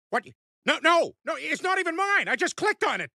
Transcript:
What? No, no, no, it's not even mine. I just clicked on it.